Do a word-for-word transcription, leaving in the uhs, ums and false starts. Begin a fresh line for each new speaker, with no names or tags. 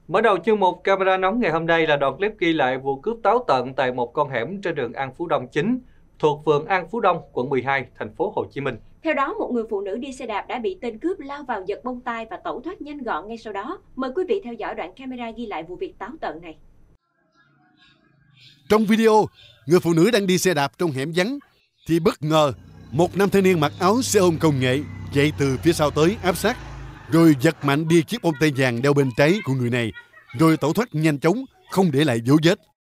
Mở đầu chương mục camera nóng ngày hôm nay là đoạn clip ghi lại vụ cướp táo tợn tại một con hẻm trên đường An Phú Đông chín, thuộc phường An Phú Đông, quận mười hai, thành phố Hồ Chí Minh.
Theo đó, một người phụ nữ đi xe đạp đã bị tên cướp lao vào giật bông tai và tẩu thoát nhanh gọn ngay sau đó. Mời quý vị theo dõi đoạn camera ghi lại vụ việc táo tợn này.
Trong video, người phụ nữ đang đi xe đạp trong hẻm vắng thì bất ngờ một nam thanh niên mặc áo xe ôm công nghệ chạy từ phía sau tới áp sát, rồi giật mạnh đi chiếc bông tai vàng đeo bên trái của người này, rồi tẩu thoát nhanh chóng, không để lại dấu vết.